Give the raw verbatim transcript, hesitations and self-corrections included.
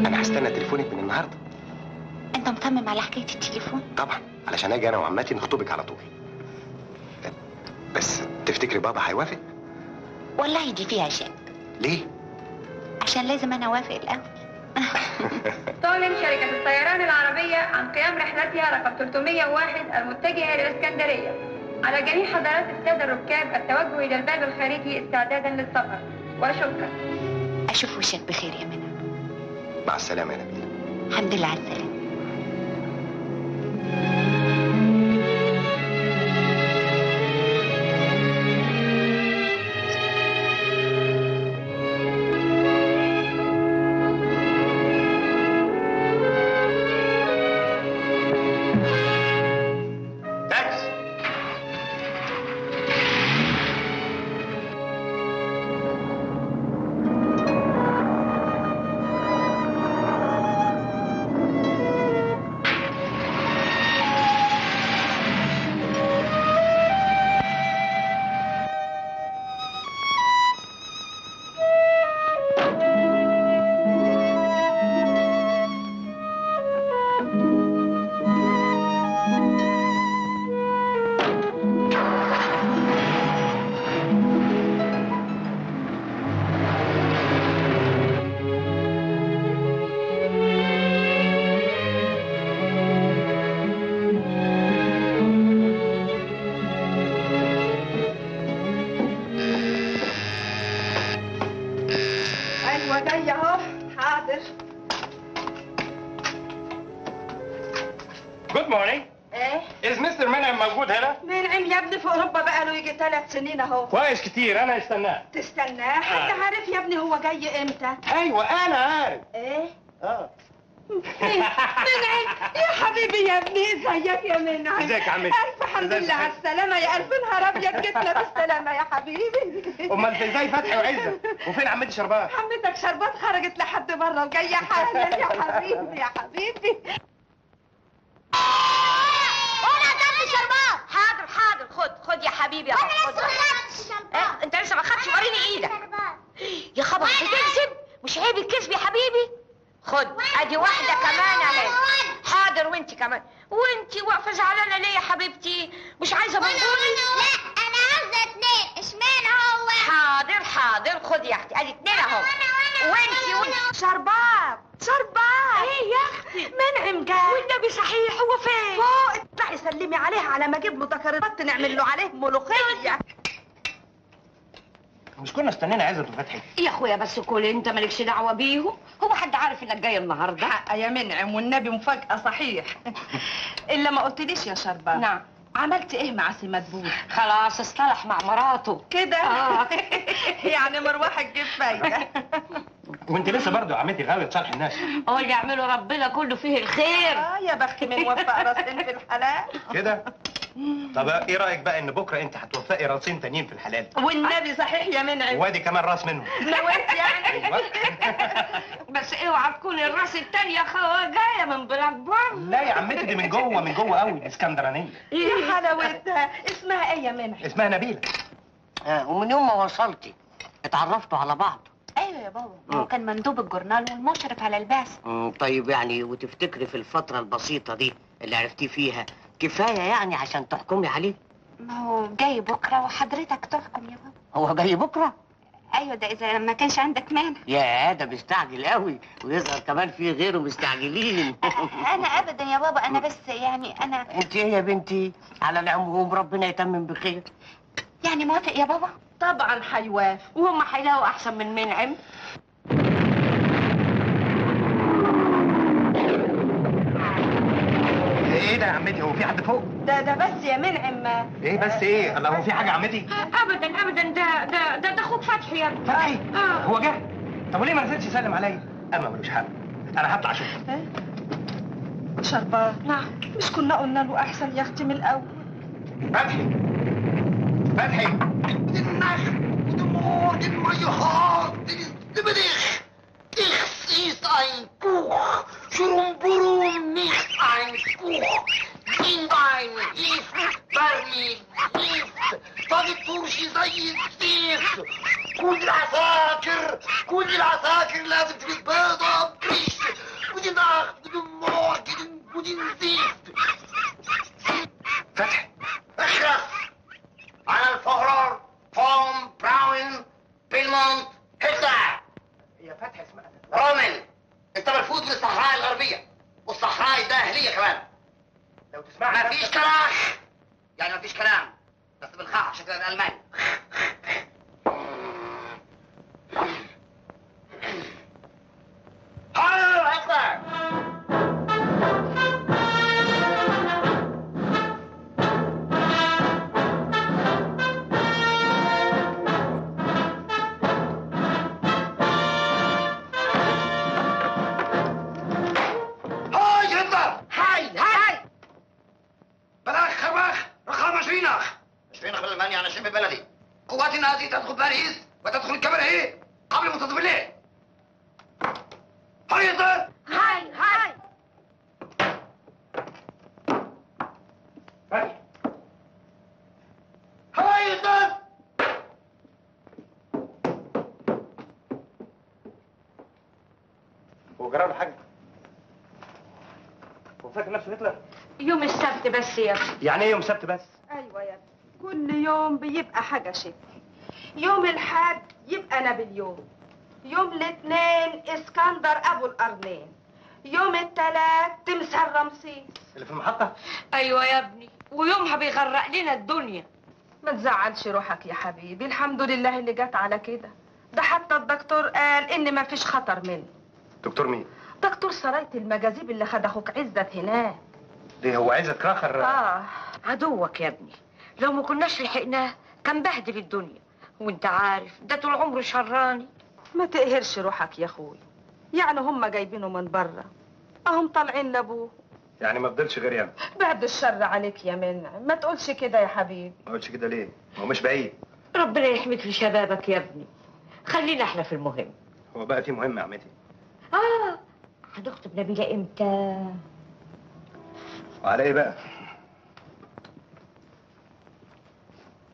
انا هستنى تليفونك من النهارده. انت مصمم على حكايه التليفون؟ طبعا، علشان اجي انا وعماتي نخطبك على طول. بس تفتكري بابا هيوافق؟ والله دي فيها شك. ليه؟ عشان لازم انا اوافق الاول. تعلن شركة الطيران العربية عن قيام رحلتها رقم ثلاثمائة وواحد المتجهة إلى الإسكندرية. على جميع حضرات السادة الركاب التوجه إلى الباب الخارجي استعدادا للسفر، وشكرا. اشوف وشك بخير يا منى. مع السلامه يا نبيل. الحمد لله على السلامه. سنين اهو. كويس كتير، انا استناه. تستناه؟ حد آه. عارف يا ابني هو جاي امتى؟ ايوه انا عارف. ايه؟ اه منعم يا حبيبي يا ابني، ازيك يا منعم؟ ازيك يا عمتي؟ الف حمد لله على السلامه يا الف نهار ابيض، جيتنا بالسلامه يا حبيبي. امال ازاي فتحي وعزه؟ وفين عمتي شربات؟ عمتك شربات خرجت لحد بره وجايه حالا يا حبيبي يا حبيبي. شربات. حاضر حاضر، خد خد يا حبيبي. انا لسه ما خدتش شربات. انت لسه ما خدتش؟ وريني ايدك يا خبر. بتكذب؟ مش عيب الكذب يا حبيبي. خد ادي واحده كمان اهي. حاضر، وانت كمان. وانت واقفه زعلانه ليه يا حبيبتي؟ مش عايزه بونبوني؟ لا انا عاوزه اتنين. اشمعنى هو؟ حاضر حاضر، خد يا اختي ادي اتنين اهو. وانت وانت شربات شربات. ايه يا اختي؟ منعم جاي والنبي صحيح، هو فين؟ فوق. اطلعي سلمي عليها على ما اجيب له تكريمات نعمل له عليه ملوخيه. مش كنا استنينا عزت وفتحي؟ يا اخويا بس كل انت مالكش دعوه بيهم. هو حد عارف انك جاي النهارده؟ حق يا منعم والنبي مفاجاه صحيح. الا ما قلتليش يا شربات. نعم. عملت ايه مع سي مدبول؟ خلاص اصطلح مع مراته كده. آه. يعني مروحه تجيب فايده. وانت لسه برضه عمتي غاويه تصالح الناس. هو اللي يعمله ربنا كله فيه الخير. اه يا بخت من وفق راسين في الحلال كده. طب ايه رايك بقى ان بكره انت هتوفقي راسين تانيين في الحلال؟ والنبي صحيح يا منعم. وادي كمان راس منهم. نويت يعني. ايوه. بس اوعى تكون الراس التانيه جايه من بلاد بره. لا يا عمتي دي من جوه من جوه قوي، الاسكندرانيه. يا حلاوتها. اسمها ايه يا منعم؟ اسمها نبيله. اه ومن يوم ما وصلتي اتعرفتوا على بعض؟ ايوه يا بابا، هو كان مندوب الجورنال والمشرف على البعثه. طيب يعني وتفتكري في الفتره البسيطه دي اللي عرفتيه فيها كفايه يعني عشان تحكمي عليه؟ ما هو جاي بكره وحضرتك تحكم يا بابا. هو جاي بكره؟ ايوه، ده اذا ما كانش عندك مانع. يا ده مستعجل قوي، ويظهر كمان في غيره مستعجلين. انا ابدا يا بابا، انا بس يعني انا. انت ايه يا بنتي؟ على العموم ربنا يتمم بخير. يعني موافق يا بابا؟ طبعا هيوافق، وهم هيلاقوا احسن من منعم. ايه ده يا عمتي؟ هو في حد فوق؟ ده ده بس يا منعم. ايه بس ايه؟ الله، هو في حاجه يا عمتي؟ ابدا ابدا، ده ده ده ده اخوك فتحي يا ابني. فتحي؟ اه هو جه؟ طب وليه ما نزلش يسلم عليا؟ اما ملوش حق، انا هطلع اشوفه. شربات. نعم. مش كنا قلنا له احسن يا اختي من الاول؟ فتحي فتحي النخل ودموع الميهات الزبدخ Ich ist ein Buch, Schurumburum nicht ein Buch, in ein ist Berlin ist, طاقة ترشي زي السيف، كل العساكر كل العساكر لازم تبقى بيضة بريش زفت. فتحي اخرس. انا الفهرر فون براون بيلمونت هتلر. يا فتحي اسمها رومن. انت مرفوض من الصحراء الغربية، والصحراء الداخلية كمان. لو تسمعني ما فيش كلام، يعني ما فيش كلام، بس بالخاء شكل الألماني. هاي هتلر. هاي هتلر. هاي هاي بلاغ خرباخ رقم عشرين أخ. عشرين أخ بالألماني أنا شبه بلدي. قوات النازي تدخل باريس وتدخل الكباريه قبل منتصف الليل. هاي هتلر. هاي هاي فتحي هاي هتلر. هو جرى له حاجه؟ هو فاكر نفسه هتلر؟ يوم السبت بس يا ابني. يعني ايه يوم سبت بس؟ ايوه يا ابني، كل يوم بيبقى حاجه شكل. يوم الحد يبقى نابليون، يوم الاثنين اسكندر ابو القرنين، يوم الثلاث تمثال رمسيس. اللي في المحطه؟ ايوه يا ابني، ويومها بيغرق لنا الدنيا. ما تزعلش روحك يا حبيبي، الحمد لله اللي جت على كده. ده حتى الدكتور قال ان ما فيش خطر منه. دكتور مين؟ دكتور سراية المجاذيب اللي خد اخوك عزت هناك. ليه هو عايز كراخر؟ اه عدوك يا ابني، لو ما كناش لحقناه كان بهدل الدنيا، وانت عارف ده طول عمره شراني. ما تقهرش روحك يا اخوي، يعني هم جايبينه من بره، اهم طالعين لابوه. يعني ما فضلش غير ياما. بعد الشر عليك يا منعم، ما تقولش كده يا حبيبي. ما قلتش كده ليه؟ هو مش بعيد. ربنا يحميك لشبابك يا ابني، خلينا احنا في المهم. هو بقى في مهم يا عمتي. اه هنخطب نبيلة امتى؟ وعلى ايه بقى؟